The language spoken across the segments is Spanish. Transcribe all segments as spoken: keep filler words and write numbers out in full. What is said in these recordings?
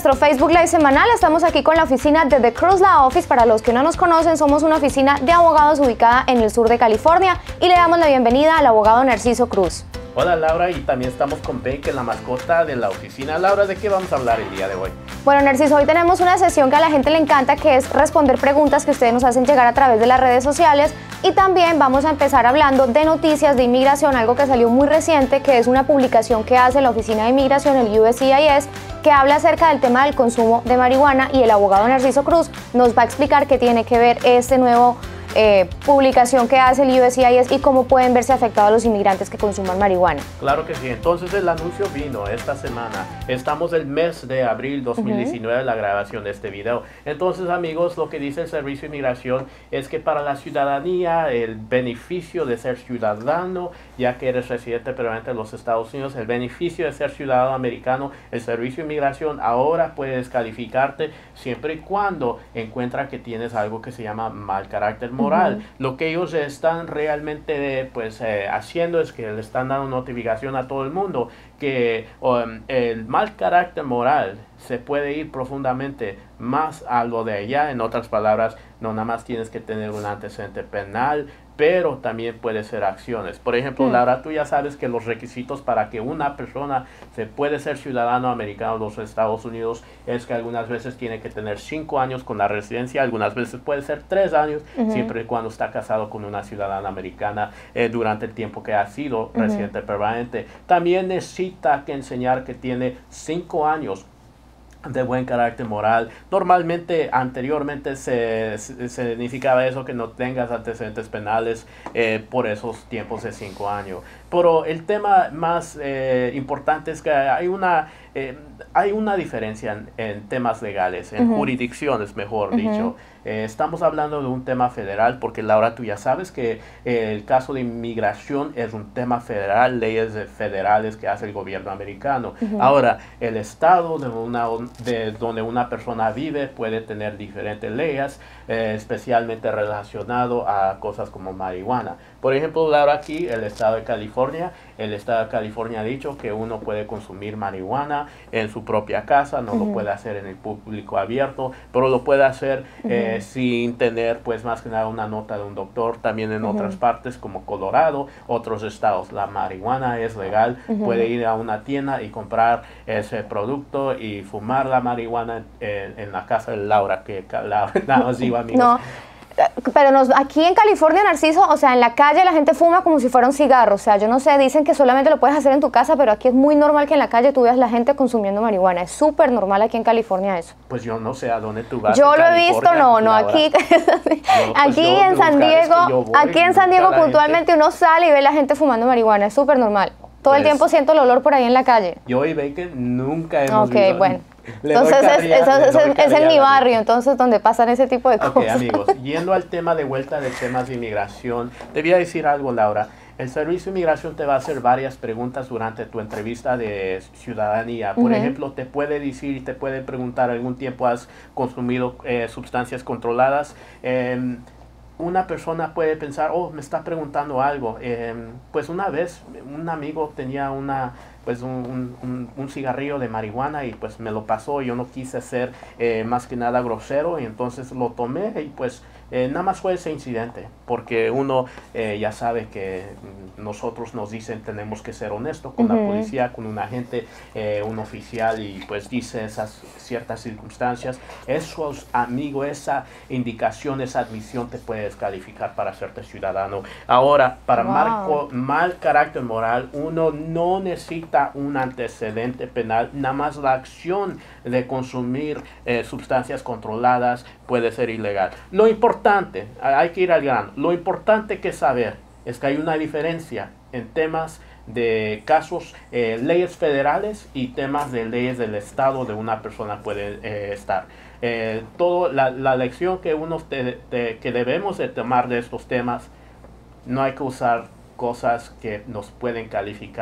nuestro Facebook Live semanal. Estamos aquí con la oficina de The Cruz Law Office. Para los que no nos conocen, somos una oficina de abogados ubicada en el sur de California y le damos la bienvenida al abogado Narciso Cruz. Hola Laura, y también estamos con Ben, que es la mascota de la oficina. Laura, ¿de qué vamos a hablar el día de hoy? Bueno, Narciso, hoy tenemos una sesión que a la gente le encanta, que es responder preguntas que ustedes nos hacen llegar a través de las redes sociales, y también vamos a empezar hablando de noticias de inmigración, algo que salió muy reciente, que es una publicación que hace la Oficina de Inmigración, el U S C I S, que habla acerca del tema del consumo de marihuana, y el abogado Narciso Cruz nos va a explicar qué tiene que ver este nuevo Eh, publicación que hace el U S C I S y cómo pueden verse afectados los inmigrantes que consuman marihuana. Claro que sí. Entonces el anuncio vino esta semana. Estamos el mes de abril dos mil diecinueve, uh-huh. la grabación de este video. Entonces, amigos, lo que dice el Servicio de Inmigración es que para la ciudadanía, el beneficio de ser ciudadano, ya que eres residente permanente de los Estados Unidos, el beneficio de ser ciudadano americano, el Servicio de Inmigración ahora puede descalificarte siempre y cuando encuentra que tienes algo que se llama mal carácter moral. Moral. Uh-huh. Lo que ellos están realmente pues eh, haciendo es que le están dando notificación a todo el mundo que um, el mal carácter moral se puede ir profundamente más a lo de allá. En otras palabras, no nada más tienes que tener un antecedente penal, pero también puede ser acciones. Por ejemplo, mm. Laura, tú ya sabes que los requisitos para que una persona se puede ser ciudadano americano de los Estados Unidos es que algunas veces tiene que tener cinco años con la residencia, algunas veces puede ser tres años, uh-huh. siempre y cuando está casado con una ciudadana americana eh, durante el tiempo que ha sido uh-huh. residente permanente. También necesita que enseñar que tiene cinco años de buen carácter moral. Normalmente, anteriormente se, se, se significaba eso, que no tengas antecedentes penales eh, por esos tiempos de cinco años. Pero el tema más eh, importante es que hay una, eh, hay una diferencia en, en temas legales, en uh-huh. jurisdicciones, mejor uh-huh. dicho. Eh, estamos hablando de un tema federal, porque Laura, tú ya sabes que eh, el caso de inmigración es un tema federal, leyes federales que hace el gobierno americano. Uh-huh. Ahora, el estado de, una, de donde una persona vive puede tener diferentes leyes, eh, especialmente relacionado a cosas como marihuana. Por ejemplo, Laura, aquí el estado de California, el estado de California ha dicho que uno puede consumir marihuana en su propia casa, no uh-huh. lo puede hacer en el público abierto, pero lo puede hacer uh-huh. eh, sin tener, pues, más que nada una nota de un doctor. También en uh-huh. otras partes como Colorado, otros estados, la marihuana es legal, uh-huh. puede ir a una tienda y comprar ese producto y fumar la marihuana eh, en la casa de Laura, que Laura, nada más digo, amigos. No. Pero nos, aquí en California, Narciso, o sea, en la calle la gente fuma como si fuera un cigarro. O sea, yo no sé, dicen que solamente lo puedes hacer en tu casa, pero aquí es muy normal que en la calle tú veas la gente consumiendo marihuana. Es súper normal aquí en California eso. Pues yo no sé a dónde tú vas. Yo lo he visto, no, no, aquí, no, pues aquí en San Diego, aquí en San Diego puntualmente uno sale y ve la gente fumando marihuana. Es súper normal. Todo pues, el tiempo siento el olor por ahí en la calle. Yo y ve que nunca hemos okay, visto. Bueno. Entonces carrilla, es, es, es, es en mi barrio, entonces donde pasan ese tipo de cosas. Ok, amigos, yendo al tema de vuelta de temas de inmigración, te voy a decir algo, Laura. El Servicio de Inmigración te va a hacer varias preguntas durante tu entrevista de ciudadanía. Por uh-huh. ejemplo, te puede decir, te puede preguntar, ¿algún tiempo has consumido eh, sustancias controladas? Eh, Una persona puede pensar, oh, me está preguntando algo. Eh, pues una vez un amigo tenía una, pues un, un, un cigarrillo de marihuana y pues me lo pasó. Yo no quise ser eh, más que nada grosero y entonces lo tomé y pues eh, nada más fue ese incidente. Porque uno eh, ya sabe que nosotros nos dicen tenemos que ser honestos con uh-huh. la policía, con un agente, eh, un oficial, y pues dice esas ciertas circunstancias. Esos amigos, esa indicación, esa admisión te puede descalificar para hacerte ciudadano. Ahora, para wow. marco, mal carácter moral, uno no necesita un antecedente penal, nada más la acción de consumir eh, sustancias controladas puede ser ilegal. Lo importante, hay que ir al grano, lo importante que saber es que hay una diferencia en temas de casos, eh, leyes federales y temas de leyes del estado de una persona puede eh, estar. Eh, todo la, la lección que uno te, te, que debemos de tomar de estos temas, no hay que usar cosas que nos pueden calificar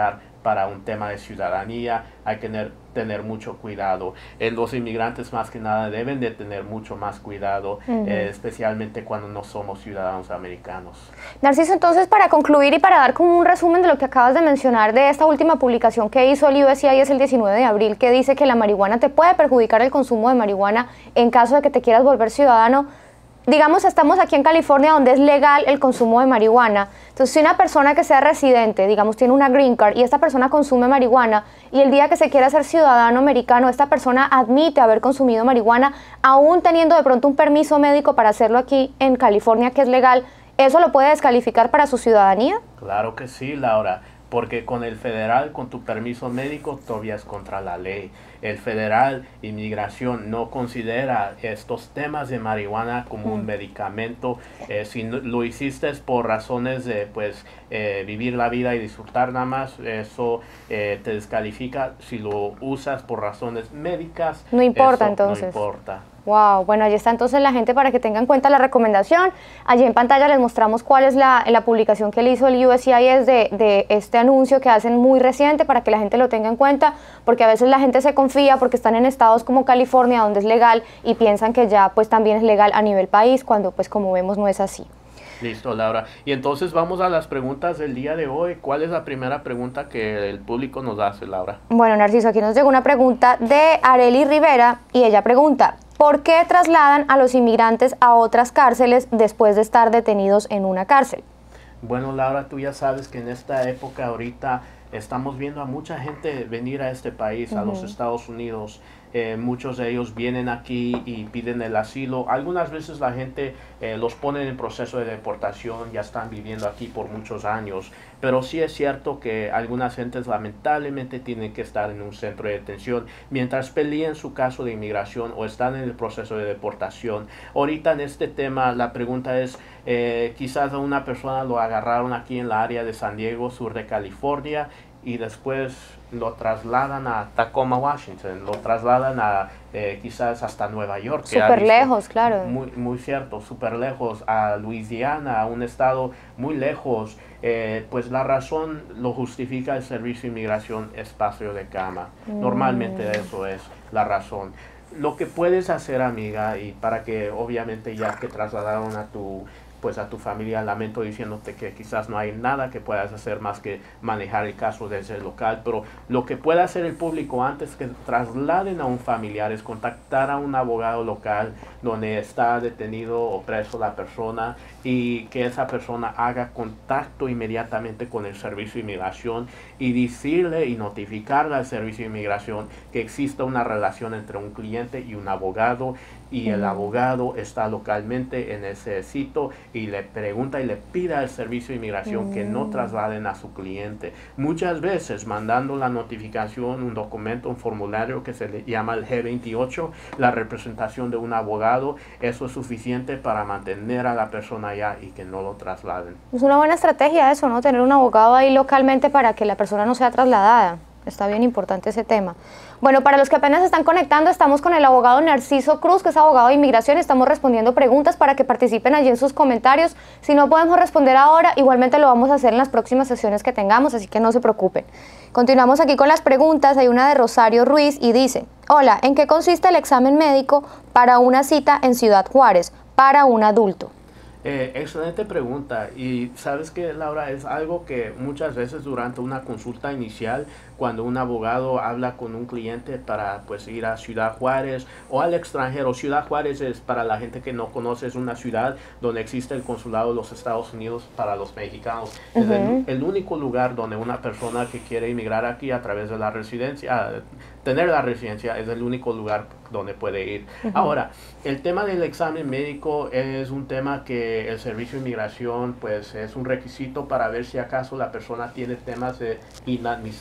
para un tema de ciudadanía, hay que tener, tener mucho cuidado. Eh, los inmigrantes más que nada deben de tener mucho más cuidado, uh-huh. eh, especialmente cuando no somos ciudadanos americanos. Narciso, entonces para concluir y para dar como un resumen de lo que acabas de mencionar de esta última publicación que hizo el U S C I S el diecinueve de abril, que dice que la marihuana te puede perjudicar el consumo de marihuana en caso de que te quieras volver ciudadano. Digamos, estamos aquí en California donde es legal el consumo de marihuana. Entonces, si una persona que sea residente, digamos, tiene una green card y esta persona consume marihuana y el día que se quiera ser ciudadano americano, esta persona admite haber consumido marihuana, aún teniendo de pronto un permiso médico para hacerlo aquí en California, que es legal, ¿eso lo puede descalificar para su ciudadanía? Claro que sí, Laura. Porque con el federal, con tu permiso médico, todavía es contra la ley. El federal, inmigración, no considera estos temas de marihuana como un medicamento. Eh, si no, lo hiciste por razones de pues, eh, vivir la vida y disfrutar nada más, eso eh, te descalifica. Si lo usas por razones médicas, no importa eso entonces. No importa. Wow, bueno, allí está entonces la gente para que tenga en cuenta la recomendación. Allí en pantalla les mostramos cuál es la, la publicación que le hizo el U S C I S de, de este anuncio que hacen muy reciente para que la gente lo tenga en cuenta, porque a veces la gente se confía porque están en estados como California donde es legal y piensan que ya pues también es legal a nivel país, cuando pues como vemos no es así. Listo, Laura. Y entonces vamos a las preguntas del día de hoy. ¿Cuál es la primera pregunta que el público nos hace, Laura? Bueno, Narciso, aquí nos llegó una pregunta de Arely Rivera y ella pregunta: ¿por qué trasladan a los inmigrantes a otras cárceles después de estar detenidos en una cárcel? Bueno, Laura, tú ya sabes que en esta época ahorita estamos viendo a mucha gente venir a este país, uh-huh. a los Estados Unidos. Eh, muchos de ellos vienen aquí y piden el asilo. Algunas veces la gente eh, los pone en proceso de deportación, ya están viviendo aquí por muchos años. Pero sí es cierto que algunas gentes lamentablemente tienen que estar en un centro de detención mientras pelean su caso de inmigración o están en el proceso de deportación. Ahorita en este tema la pregunta es, eh, quizás a una persona lo agarraron aquí en la área de San Diego, sur de California, y después lo trasladan a Tacoma, Washington, lo trasladan a eh, quizás hasta Nueva York. Súper lejos, claro. Muy, muy cierto, súper lejos, a Luisiana, a un estado muy lejos. Eh, pues la razón lo justifica el Servicio de Inmigración, espacio de cama. Mm. Normalmente eso es la razón. Lo que puedes hacer, amiga, y para que obviamente ya que trasladaron a tu pues a tu familia, lamento diciéndote que quizás no hay nada que puedas hacer más que manejar el caso desde el local, pero lo que puede hacer el público antes que trasladen a un familiar es contactar a un abogado local donde está detenido o preso la persona y que esa persona haga contacto inmediatamente con el Servicio de Inmigración y decirle y notificarle al Servicio de Inmigración que existe una relación entre un cliente y un abogado, y el abogado está localmente en ese sitio y le pregunta y le pide al Servicio de Inmigración mm. que no trasladen a su cliente. Muchas veces mandando la notificación, un documento, un formulario que se le llama el G veintiocho, la representación de un abogado, eso es suficiente para mantener a la persona allá y que no lo trasladen. Es una buena estrategia eso, ¿no? Tener un abogado ahí localmente para que la persona no sea trasladada. Está bien importante ese tema. Bueno, para los que apenas se están conectando, estamos con el abogado Narciso Cruz, que es abogado de inmigración. Estamos respondiendo preguntas para que participen allí en sus comentarios. Si no podemos responder ahora, igualmente lo vamos a hacer en las próximas sesiones que tengamos, así que no se preocupen. Continuamos aquí con las preguntas. Hay una de Rosario Ruiz y dice: hola, ¿en qué consiste el examen médico para una cita en Ciudad Juárez para un adulto? Eh, excelente pregunta, y sabes que, Laura, es algo que muchas veces durante una consulta inicial, cuando un abogado habla con un cliente para pues ir a Ciudad Juárez o al extranjero. Ciudad Juárez es, para la gente que no conoce, es una ciudad donde existe el consulado de los Estados Unidos para los mexicanos. Uh-huh. Es el, el único lugar donde una persona que quiere emigrar aquí a través de la residencia, tener la residencia, es el único lugar donde puede ir. Uh-huh. Ahora, el tema del examen médico es un tema que el Servicio de Inmigración pues es un requisito para ver si acaso la persona tiene temas de inadmisibilidad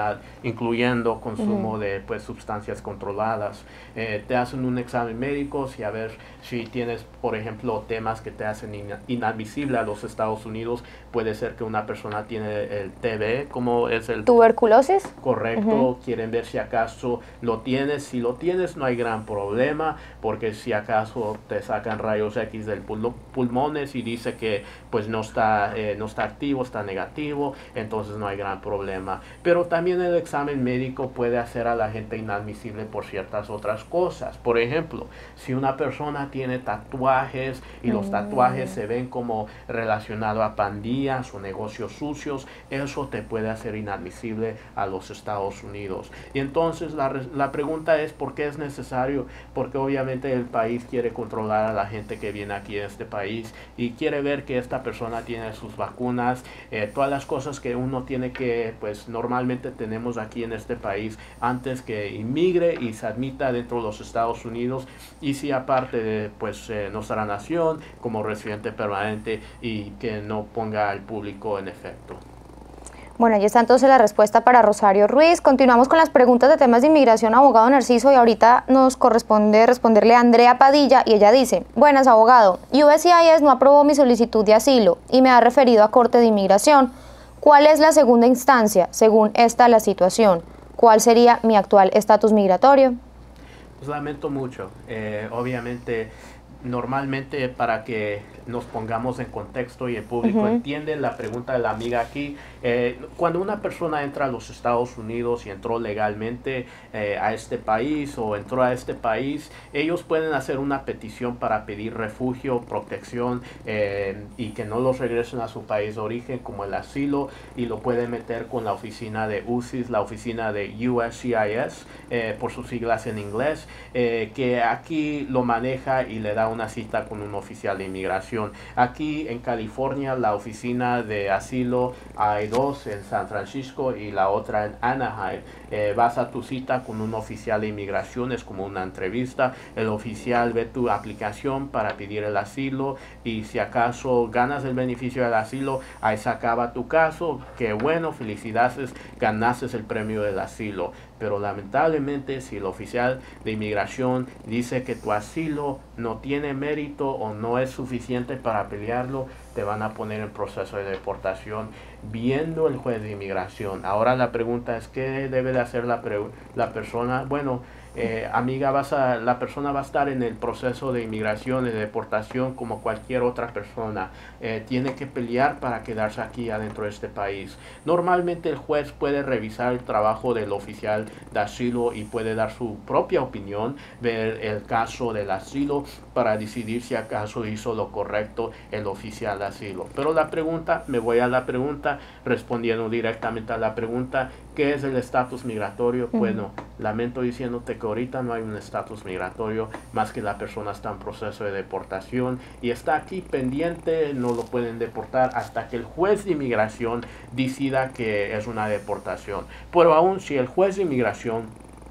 criminalidad, incluyendo consumo uh-huh. de pues, sustancias controladas. Eh, te hacen un examen médico y a ver si tienes, por ejemplo, temas que te hacen in inadmisible a los Estados Unidos. Puede ser que una persona tiene el T B, como es el... ¿Tuberculosis? Correcto. Uh-huh. Quieren ver si acaso lo tienes. Si lo tienes, no hay gran problema, porque si acaso te sacan rayos X del pul pulmones y dice que pues no está, eh, no está activo, está negativo, entonces no hay gran problema. Pero también el examen médico puede hacer a la gente inadmisible por ciertas otras cosas. Por ejemplo, si una persona tiene tatuajes y los tatuajes se ven como relacionados a pandillas o negocios sucios, eso te puede hacer inadmisible a los Estados Unidos. Y entonces la, la pregunta es ¿por qué es necesario? Porque obviamente el país quiere controlar a la gente que viene aquí a este país y quiere ver que esta persona tiene sus vacunas, eh, todas las cosas que uno tiene que, pues normalmente tenemos aquí en este país antes que inmigre y se admita dentro de los Estados Unidos, y si aparte de pues eh, nuestra nación como residente permanente y que no ponga al público en efecto. Bueno, ahí está entonces la respuesta para Rosario Ruiz. Continuamos con las preguntas de temas de inmigración, abogado Narciso, y ahorita nos corresponde responderle a Andrea Padilla, y ella dice: buenas, abogado, U S C I S no aprobó mi solicitud de asilo y me ha referido a Corte de Inmigración. ¿Cuál es la segunda instancia según esta la situación? ¿Cuál sería mi actual estatus migratorio? Pues lamento mucho. Eh, obviamente, normalmente para que nos pongamos en contexto y el público uh-huh. entiende la pregunta de la amiga aquí, eh, cuando una persona entra a los Estados Unidos y entró legalmente eh, a este país o entró a este país, ellos pueden hacer una petición para pedir refugio, protección eh, y que no los regresen a su país de origen, como el asilo, y lo pueden meter con la oficina de U C I S, la oficina de U S C I S, eh, por sus siglas en inglés, eh, que aquí lo maneja y le da una cita con un oficial de inmigración. Aquí en California, la oficina de asilo hay dos, en San Francisco y la otra en Anaheim. Eh, vas a tu cita con un oficial de inmigración, es como una entrevista. El oficial ve tu aplicación para pedir el asilo y si acaso ganas el beneficio del asilo, ahí se acaba tu caso. Qué bueno, felicidades, ganaste el premio del asilo. Pero lamentablemente, si el oficial de inmigración dice que tu asilo no tiene mérito o no es suficiente para pelearlo, te van a poner en proceso de deportación viendo el juez de inmigración. Ahora la pregunta es, ¿qué debe de hacer la, la persona? Bueno, eh, amiga, vas a, la persona va a estar en el proceso de inmigración, de deportación, como cualquier otra persona. Eh, tiene que pelear para quedarse aquí adentro de este país. Normalmente el juez puede revisar el trabajo del oficial de asilo y puede dar su propia opinión, ver el caso del asilo para decidir si acaso hizo lo correcto el oficial de asilo. Pero la pregunta, me voy a la pregunta, respondiendo directamente a la pregunta, ¿qué es el estatus migratorio? Uh-huh. Bueno, lamento diciéndote que ahorita no hay un estatus migratorio, más que la persona está en proceso de deportación y está aquí pendiente, no lo pueden deportar hasta que el juez de inmigración decida que es una deportación. Pero aún si el juez de inmigración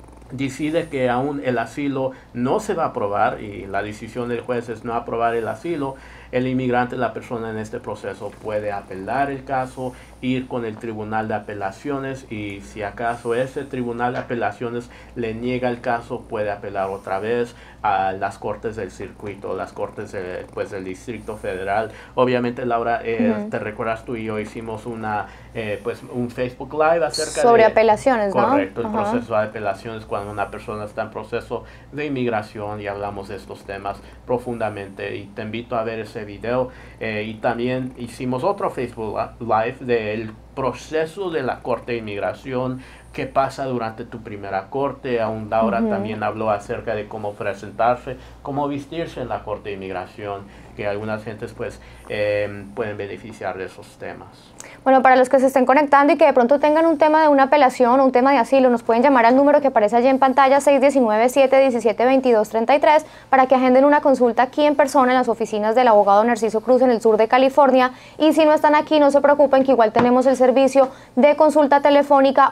decide que aún el asilo no se va a aprobar y la decisión del juez es no aprobar el asilo, el inmigrante, la persona en este proceso, puede apelar el caso, ir con el tribunal de apelaciones y si acaso ese tribunal de apelaciones le niega el caso, puede apelar otra vez a las cortes del circuito, las cortes de, pues, del Distrito Federal. Obviamente, Laura, eh, uh-huh. te recuerdas, tú y yo hicimos una, eh, pues, un Facebook Live acerca sobre de... apelaciones, ¿no? Correcto, el uh-huh. proceso de apelaciones cuando una persona está en proceso de inmigración y hablamos de estos temas profundamente y te invito a ver ese video eh, y también hicimos otro Facebook Live del proceso de la Corte de Inmigración, qué pasa durante tu primera corte. Aún Laura uh-huh. también habló acerca de cómo presentarse, cómo vestirse en la Corte de Inmigración, que algunas gentes pues eh, pueden beneficiar de esos temas. Bueno, para los que se estén conectando y que de pronto tengan un tema de una apelación o un tema de asilo, nos pueden llamar al número que aparece allí en pantalla, seis uno nueve, siete uno siete, veintidós treinta y tres, para que agenden una consulta aquí en persona en las oficinas del abogado Narciso Cruz en el sur de California. Y si no están aquí, no se preocupen, que igual tenemos el servicio de consulta telefónica o por video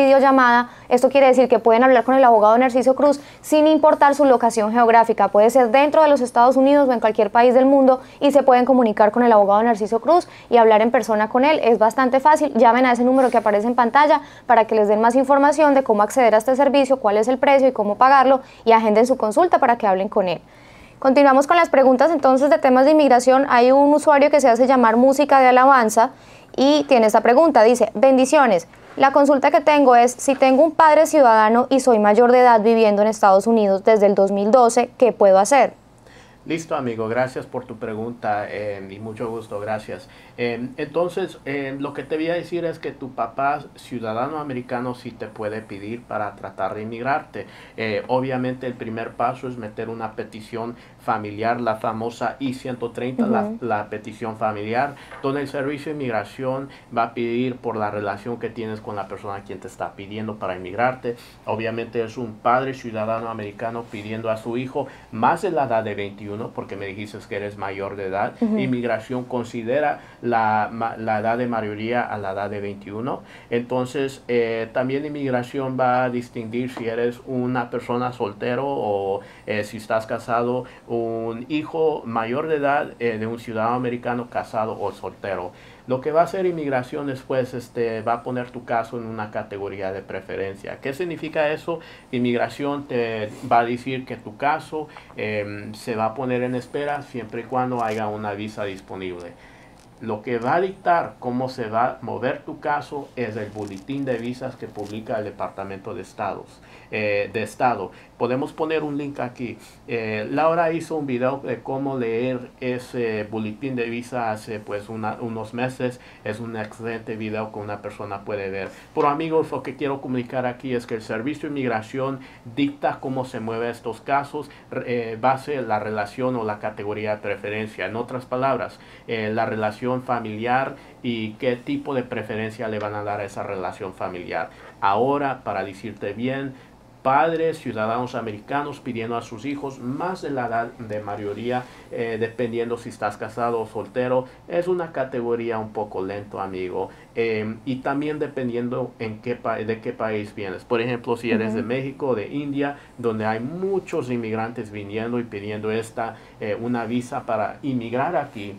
videollamada. Esto quiere decir que pueden hablar con el abogado Narciso Cruz sin importar su locación geográfica. Puede ser dentro de los Estados Unidos o en cualquier país del mundo y se pueden comunicar con el abogado Narciso Cruz y hablar en persona con él. Es bastante fácil. Llamen a ese número que aparece en pantalla para que les den más información de cómo acceder a este servicio, cuál es el precio y cómo pagarlo, y agenden su consulta para que hablen con él. Continuamos con las preguntas entonces de temas de inmigración. Hay un usuario que se hace llamar Música de Alabanza y tiene esta pregunta. Dice: bendiciones, la consulta que tengo es, si tengo un padre ciudadano y soy mayor de edad viviendo en Estados Unidos desde el dos mil doce, ¿qué puedo hacer? Listo, amigo, gracias por tu pregunta eh, y mucho gusto, gracias. Eh, entonces, eh, lo que te voy a decir es que tu papá, ciudadano americano, sí te puede pedir para tratar de inmigrarte. Eh, obviamente el primer paso es meter una petición familiar, la famosa I ciento treinta, uh-huh. la, la petición familiar, donde el Servicio de Inmigración va a pedir por la relación que tienes con la persona a quien te está pidiendo para inmigrarte. Obviamente es un padre ciudadano americano pidiendo a su hijo más de la edad de veintiuno, porque me dijiste que eres mayor de edad. Uh-huh. Inmigración considera la, la edad de mayoría a la edad de veintiuno. Entonces, eh, también inmigración va a distinguir si eres una persona soltero o eh, si estás casado, un hijo mayor de edad eh, de un ciudadano americano casado o soltero. Lo que va a hacer inmigración después este, va a poner tu caso en una categoría de preferencia. ¿Qué significa eso? Inmigración te va a decir que tu caso eh, se va a poner en espera siempre y cuando haya una visa disponible. Lo que va a dictar cómo se va a mover tu caso es el boletín de visas que publica el Departamento de Estados, eh, de Estado. Podemos poner un link aquí. Eh, Laura hizo un video de cómo leer ese boletín de visa hace pues una, unos meses. Es un excelente video que una persona puede ver. Pero amigos, lo que quiero comunicar aquí es que el Servicio de Inmigración dicta cómo se mueven estos casos, eh, base en la relación o la categoría de preferencia. En otras palabras, eh, la relación familiar y qué tipo de preferencia le van a dar a esa relación familiar. Ahora, para decirte bien, padres, ciudadanos americanos pidiendo a sus hijos más de la edad de mayoría, eh, dependiendo si estás casado o soltero, es una categoría un poco lento, amigo. Eh, y también dependiendo en qué de qué país vienes. Por ejemplo, si eres uh-huh. de México o de India, donde hay muchos inmigrantes viniendo y pidiendo esta, eh, una visa para inmigrar aquí.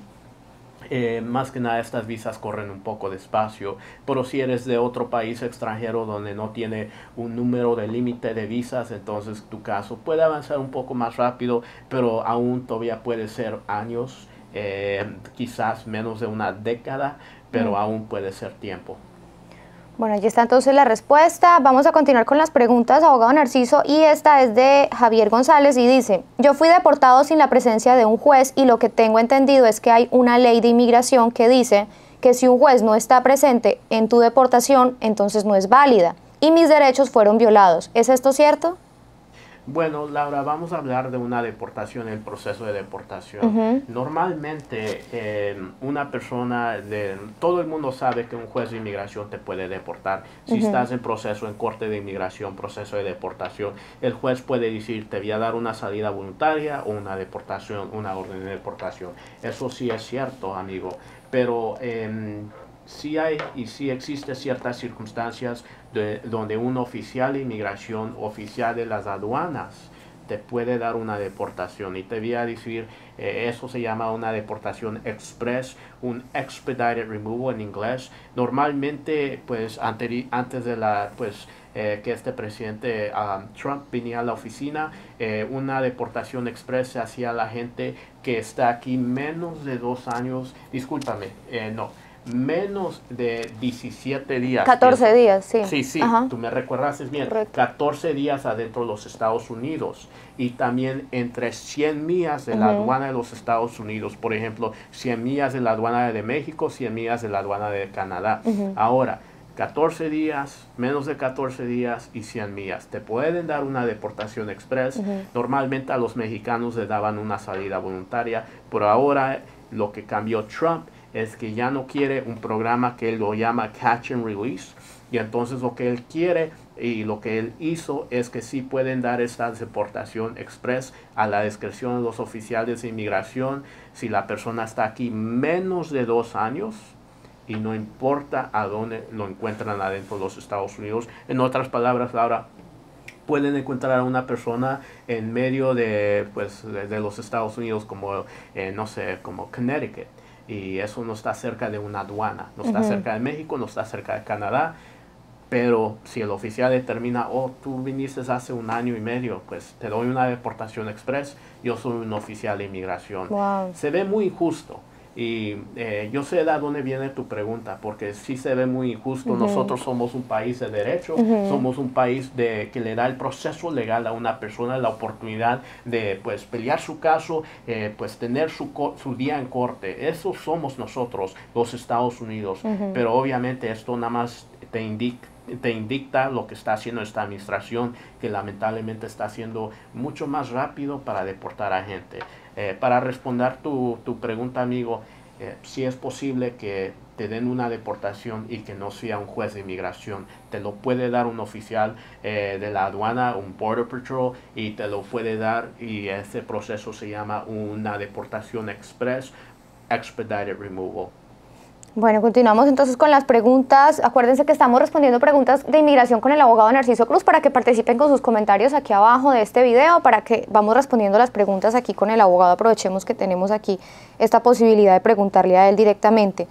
Eh, más que nada estas visas corren un poco despacio, pero si eres de otro país extranjero donde no tiene un número de límite de visas, entonces tu caso puede avanzar un poco más rápido, pero aún todavía puede ser años, eh, quizás menos de una década, pero mm. aún puede ser tiempo. Bueno, allí está entonces la respuesta. Vamos a continuar con las preguntas, abogado Narciso, y esta es de Javier González y dice: yo fui deportado sin la presencia de un juez y lo que tengo entendido es que hay una ley de inmigración que dice que si un juez no está presente en tu deportación, entonces no es válida y mis derechos fueron violados. ¿Es esto cierto? Bueno, Laura, vamos a hablar de una deportación, el proceso de deportación. Uh-huh. Normalmente, eh, una persona, de, todo el mundo sabe que un juez de inmigración te puede deportar. Si uh-huh. estás en proceso, en corte de inmigración, proceso de deportación, el juez puede decir, te voy a dar una salida voluntaria o una deportación, una orden de deportación. Eso sí es cierto, amigo, pero eh, sí hay y sí existen ciertas circunstancias de, donde un oficial de inmigración, oficial de las aduanas, te puede dar una deportación. Y te voy a decir, eh, eso se llama una deportación express, un expedited removal en inglés. Normalmente, pues, ante, antes de la, pues, eh, que este presidente um, Trump venía a la oficina, eh, una deportación express se hacía a la gente que está aquí menos de dos años, discúlpame, eh, no, menos de diecisiete días. catorce días, sí. Sí, sí, Ajá. Tú me recordaste bien. Correcto. catorce días adentro de los Estados Unidos y también entre cien millas de la uh-huh. aduana de los Estados Unidos. Por ejemplo, cien millas de la aduana de México, cien millas de la aduana de Canadá. Uh-huh. Ahora, catorce días, menos de catorce días y cien millas. Te pueden dar una deportación express. Uh-huh. Normalmente a los mexicanos les daban una salida voluntaria, pero ahora lo que cambió Trump es que ya no quiere un programa que él lo llama Catch and Release, y entonces lo que él quiere y lo que él hizo es que sí pueden dar esta deportación express a la discreción de los oficiales de inmigración si la persona está aquí menos de dos años y no importa a dónde lo encuentran adentro de los Estados Unidos. En otras palabras, Laura, pueden encontrar a una persona en medio de, pues, de, de los Estados Unidos como, eh, no sé, como Connecticut. Y eso no está cerca de una aduana, no está uh-huh. cerca de México, no está cerca de Canadá. Pero si el oficial determina, oh, tú viniste hace un año y medio, pues te doy una deportación express, yo soy un oficial de inmigración. Wow. Se ve muy injusto. Y eh, yo sé de dónde viene tu pregunta, porque sí se ve muy injusto. Uh-huh. Nosotros somos un país de derecho, uh-huh. somos un país de, que le da el proceso legal a una persona la oportunidad de, pues, pelear su caso, eh, pues tener su, su día en corte. Eso somos nosotros, los Estados Unidos. Uh-huh. Pero obviamente esto nada más te indica te indica lo que está haciendo esta administración, que lamentablemente está haciendo mucho más rápido para deportar a gente. Eh, para responder tu, tu pregunta, amigo, eh, si es posible que te den una deportación y que no sea un juez de inmigración, te lo puede dar un oficial eh, de la aduana, un Border Patrol, y te lo puede dar, y ese proceso se llama una deportación express, expedited removal. Bueno, continuamos entonces con las preguntas. Acuérdense que estamos respondiendo preguntas de inmigración con el abogado Narciso Cruz para que participen con sus comentarios aquí abajo de este video, para que vamos respondiendo las preguntas aquí con el abogado. Aprovechemos que tenemos aquí esta posibilidad de preguntarle a él directamente.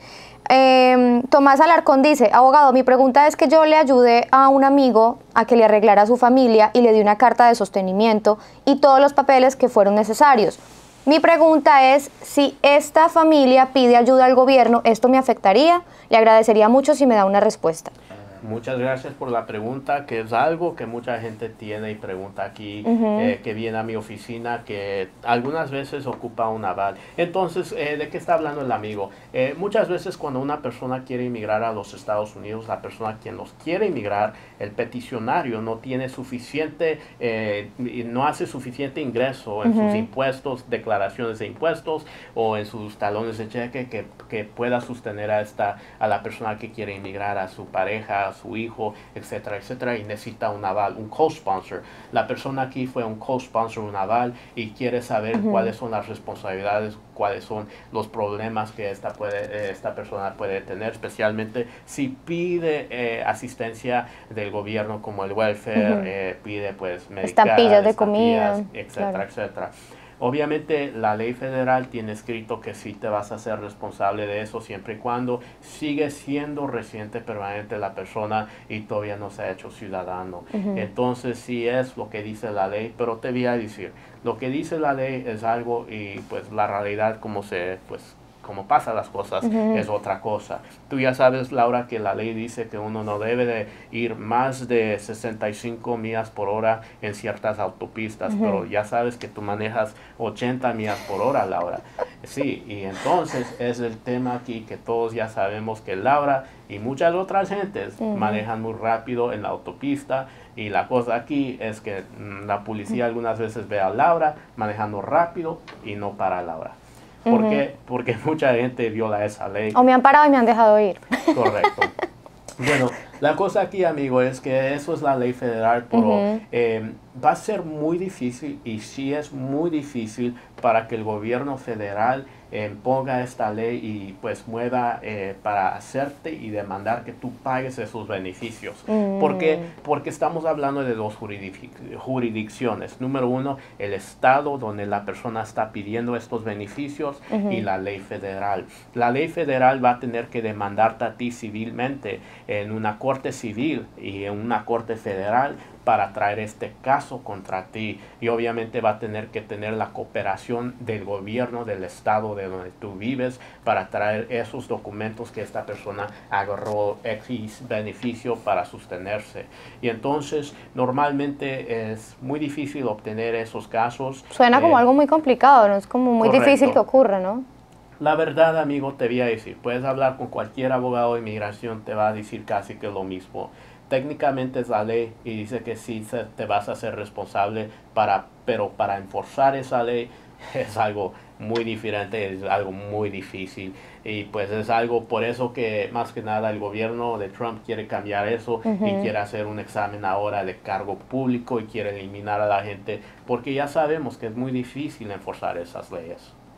Eh, Tomás Alarcón dice, abogado, mi pregunta es que yo le ayudé a un amigo a que le arreglara a su familia y le di una carta de sostenimiento y todos los papeles que fueron necesarios. Mi pregunta es, si esta familia pide ayuda al gobierno, ¿esto me afectaría? Le agradecería mucho si me da una respuesta. Muchas gracias por la pregunta, que es algo que mucha gente tiene y pregunta aquí, uh-huh. eh, que viene a mi oficina, que algunas veces ocupa un aval. Entonces, eh, ¿de qué está hablando el amigo? Eh, muchas veces cuando una persona quiere inmigrar a los Estados Unidos, la persona quien los quiere inmigrar, el peticionario no tiene suficiente, eh, no hace suficiente ingreso en uh-huh. sus impuestos, declaraciones de impuestos o en sus talones de cheque que, que pueda sostener a, esta, a la persona que quiere inmigrar, a su pareja, a su hijo, etcétera, etcétera, y necesita un aval, un co-sponsor. La persona aquí fue un co-sponsor, un aval, y quiere saber uh-huh. cuáles son las responsabilidades, cuáles son los problemas que esta, puede, esta persona puede tener, especialmente si pide eh, asistencia del gobierno como el welfare, uh-huh. eh, pide pues Medicare, estampillas de comida, etcétera, claro. etcétera. Obviamente la ley federal tiene escrito que sí te vas a hacer responsable de eso siempre y cuando sigue siendo residente permanente la persona y todavía no se ha hecho ciudadano. Uh-huh. Entonces sí es lo que dice la ley, pero te voy a decir, lo que dice la ley es algo y pues la realidad como se, pues como pasan las cosas uh-huh. es otra cosa. Tú ya sabes, Laura, que la ley dice que uno no debe de ir más de sesenta y cinco millas por hora en ciertas autopistas, uh-huh. pero ya sabes que tú manejas ochenta millas por hora, Laura. Sí, y entonces es el tema aquí que todos ya sabemos que Laura y muchas otras gentes uh-huh. manejan muy rápido en la autopista, y la cosa aquí es que mm, la policía algunas veces ve a Laura manejando rápido y no para Laura. ¿Por uh-huh. qué? Porque mucha gente viola esa ley. O me han parado y me han dejado ir. Correcto. Bueno, la cosa aquí, amigo, es que eso es la ley federal, pero uh-huh. eh, va a ser muy difícil, y sí es muy difícil para que el gobierno federal eh, ponga esta ley y pues mueva eh, para hacerte y demandar que tú pagues esos beneficios. Uh-huh. ¿Por qué? Porque estamos hablando de dos juridic jurisdicciones. Número uno, el estado donde la persona está pidiendo estos beneficios uh-huh. y la ley federal. La ley federal va a tener que demandarte a ti civilmente en una corte civil y en una corte federal para traer este caso contra ti, y obviamente va a tener que tener la cooperación del gobierno del estado de donde tú vives para traer esos documentos que esta persona agarró X beneficio para sostenerse. Y entonces normalmente es muy difícil obtener esos casos. Suena eh, como algo muy complicado, ¿no? Es como muy correcto. Difícil que ocurra, ¿no? La verdad, amigo, te voy a decir, puedes hablar con cualquier abogado de inmigración, te va a decir casi que lo mismo. Técnicamente es la ley y dice que sí se, te vas a hacer responsable, para, pero para enforzar esa ley es algo muy diferente, es algo muy difícil, y pues es algo por eso que más que nada el gobierno de Trump quiere cambiar eso uh-huh. y quiere hacer un examen ahora de cargo público y quiere eliminar a la gente, porque ya sabemos que es muy difícil enforzar esas leyes.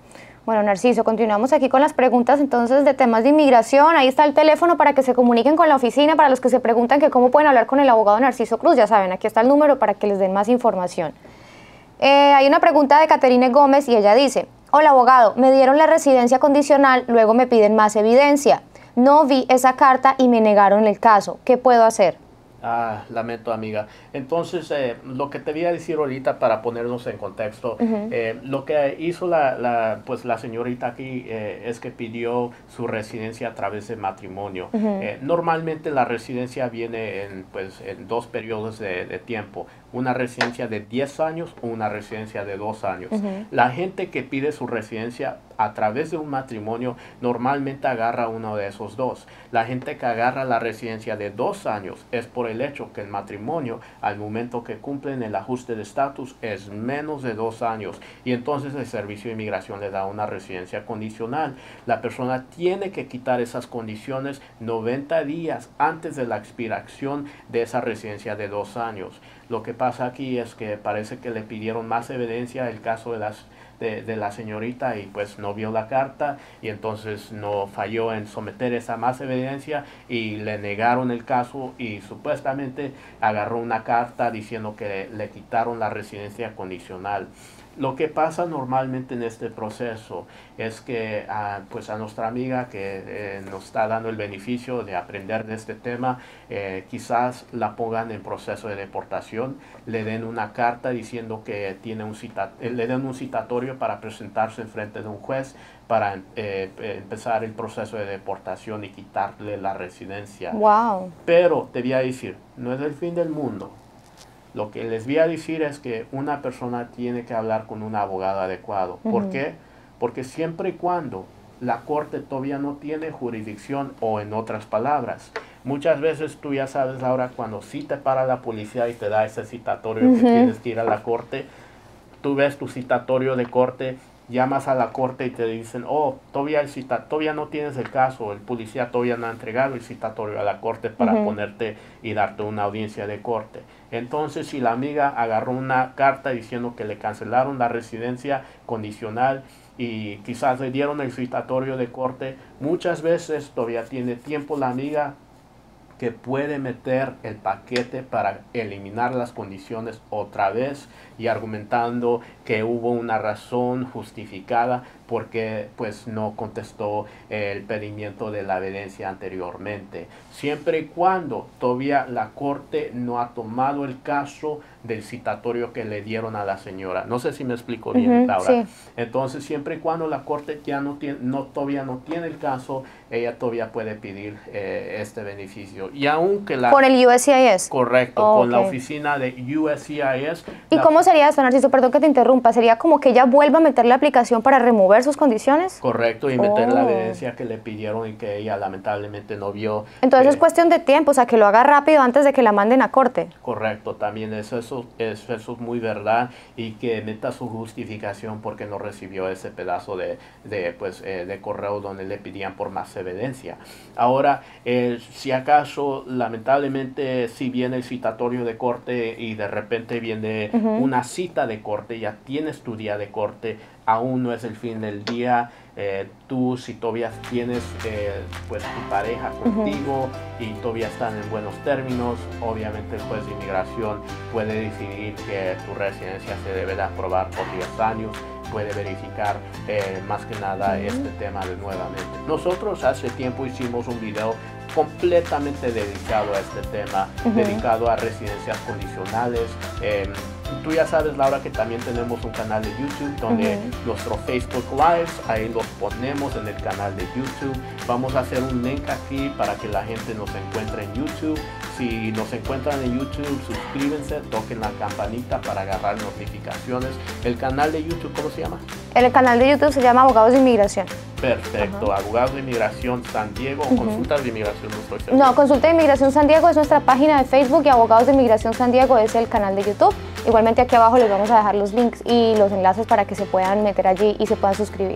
Bueno, Narciso, continuamos aquí con las preguntas entonces de temas de inmigración. Ahí está el teléfono para que se comuniquen con la oficina, para los que se preguntan que cómo pueden hablar con el abogado Narciso Cruz. Ya saben, aquí está el número para que les den más información. Eh, hay una pregunta de Caterine Gómez y ella dice: hola abogado, me dieron la residencia condicional, luego me piden más evidencia. No vi esa carta y me negaron el caso. ¿Qué puedo hacer? Ah, lamento, amiga. Entonces, eh, lo que te voy a decir ahorita para ponernos en contexto, uh-huh. eh, lo que hizo la, la, pues, la señorita aquí eh, es que pidió su residencia a través de matrimonio. Uh-huh. eh, normalmente la residencia viene en, pues, en dos periodos de, de tiempo. Una residencia de diez años o una residencia de dos años. Uh-huh. La gente que pide su residencia a través de un matrimonio normalmente agarra uno de esos dos. La gente que agarra la residencia de dos años es por el hecho que el matrimonio, al momento que cumplen el ajuste de estatus, es menos de dos años. Y entonces el Servicio de Inmigración le da una residencia condicional. La persona tiene que quitar esas condiciones noventa días antes de la expiración de esa residencia de dos años. Lo que pasa aquí es que parece que le pidieron más evidencia el caso de las De, de la señorita y pues no vio la carta y entonces no falló en someter esa más evidencia y le negaron el caso y supuestamente agarró una carta diciendo que le, le quitaron la residencia condicional. Lo que pasa normalmente en este proceso es que uh, pues a nuestra amiga que eh, nos está dando el beneficio de aprender de este tema, eh, quizás la pongan en proceso de deportación, le den una carta diciendo que tiene un cita, eh, le den un citatorio para presentarse en frente de un juez para eh, empezar el proceso de deportación y quitarle la residencia. Wow. Pero te voy a decir, no es el fin del mundo. Lo que les voy a decir es que una persona tiene que hablar con un abogado adecuado. ¿Por uh-huh. qué? Porque siempre y cuando la corte todavía no tiene jurisdicción, o en otras palabras, muchas veces tú ya sabes ahora cuando sí te para la policía y te da ese citatorio uh-huh. que tienes que ir a la corte, tú ves tu citatorio de corte, llamas a la corte y te dicen, oh, todavía, el cita, todavía no tienes el caso, el policía todavía no ha entregado el citatorio a la corte para uh-huh. ponerte y darte una audiencia de corte. Entonces, si la amiga agarró una carta diciendo que le cancelaron la residencia condicional y quizás le dieron el citatorio de corte, muchas veces todavía tiene tiempo la amiga que puede meter el paquete para eliminar las condiciones otra vez y argumentando que hubo una razón justificada porque pues no contestó el pedimiento de la evidencia anteriormente. Siempre y cuando todavía la corte no ha tomado el caso del citatorio que le dieron a la señora. No sé si me explico bien, uh-huh, Laura. Sí. Entonces, siempre y cuando la corte ya no tiene, no, todavía no tiene el caso, ella todavía puede pedir eh, este beneficio. Y aunque la... ¿Con el U S C I S? Correcto, oh, con okay. la oficina de U S C I S. ¿Y la... cómo sería esto, Narciso? Perdón que te interrumpa. ¿Sería como que ella vuelva a meter la aplicación para remover sus condiciones? Correcto, y meter oh. la evidencia que le pidieron y que ella lamentablemente no vio. Entonces eh, es cuestión de tiempo, o sea, que lo haga rápido antes de que la manden a corte. Correcto, también eso, eso, eso, eso es muy verdad, y que meta su justificación porque no recibió ese pedazo de, de, pues, eh, de correo donde le pedían por más evidencia. Ahora, eh, si acaso, lamentablemente, si viene el citatorio de corte y de repente viene uh-huh. una cita de corte, ya tienes tu día de corte, aún no es el fin del día. Eh, tú, si todavía tienes eh, pues tu pareja contigo uh-huh. y todavía están en buenos términos, obviamente el juez de inmigración puede decidir que tu residencia se debe de aprobar por diez años, puede verificar eh, más que nada uh-huh. este tema de nuevamente. Nosotros hace tiempo hicimos un video completamente dedicado a este tema, uh-huh. dedicado a residencias condicionales. Eh, Tú ya sabes, Laura, que también tenemos un canal de YouTube donde uh-huh. nuestro Facebook Lives, ahí los ponemos en el canal de YouTube. Vamos a hacer un link aquí para que la gente nos encuentre en YouTube. Si nos encuentran en YouTube, suscríbanse, toquen la campanita para agarrar notificaciones. ¿El canal de YouTube cómo se llama? El canal de YouTube se llama Abogados de Inmigración. Perfecto, uh-huh. Abogados de Inmigración San Diego o uh-huh. Consultas de Inmigración, no estoy seguro. No, Consulta de Inmigración San Diego es nuestra página de Facebook y Abogados de Inmigración San Diego es el canal de YouTube. Igualmente aquí abajo les vamos a dejar los links y los enlaces para que se puedan meter allí y se puedan suscribir.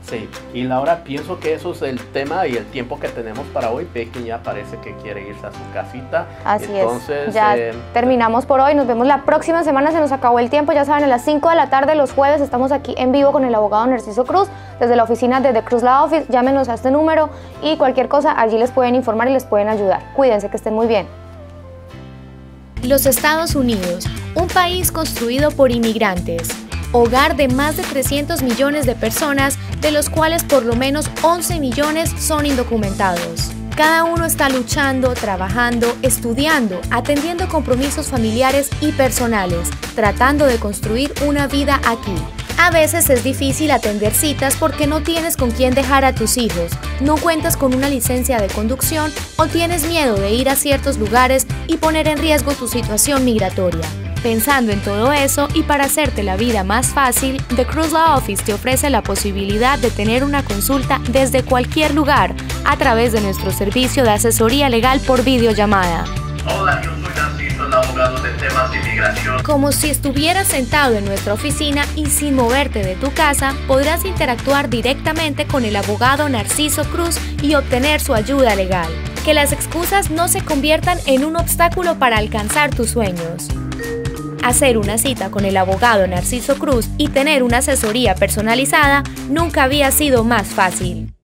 Sí, y Laura, pienso que eso es el tema y el tiempo que tenemos para hoy. Becky ya parece que quiere irse a su casita. Así Entonces, es, ya eh, terminamos por hoy, nos vemos la próxima semana, se nos acabó el tiempo, ya saben, a las cinco de la tarde los jueves estamos aquí en vivo con el abogado Narciso Cruz, desde la oficina de The Cruz Law Office. Llámenos a este número y cualquier cosa allí les pueden informar y les pueden ayudar. Cuídense, que estén muy bien. Los Estados Unidos, un país construido por inmigrantes, hogar de más de trescientos millones de personas, de los cuales por lo menos once millones son indocumentados. Cada uno está luchando, trabajando, estudiando, atendiendo compromisos familiares y personales, tratando de construir una vida aquí. A veces es difícil atender citas porque no tienes con quién dejar a tus hijos, no cuentas con una licencia de conducción o tienes miedo de ir a ciertos lugares y poner en riesgo tu situación migratoria. Pensando en todo eso y para hacerte la vida más fácil, The Cruz Law Office te ofrece la posibilidad de tener una consulta desde cualquier lugar a través de nuestro servicio de asesoría legal por videollamada. Hola, yo soy Narciso, el abogado de temas de inmigración. Como si estuvieras sentado en nuestra oficina y sin moverte de tu casa, podrás interactuar directamente con el abogado Narciso Cruz y obtener su ayuda legal. Que las excusas no se conviertan en un obstáculo para alcanzar tus sueños. Hacer una cita con el abogado Narciso Cruz y tener una asesoría personalizada nunca había sido más fácil.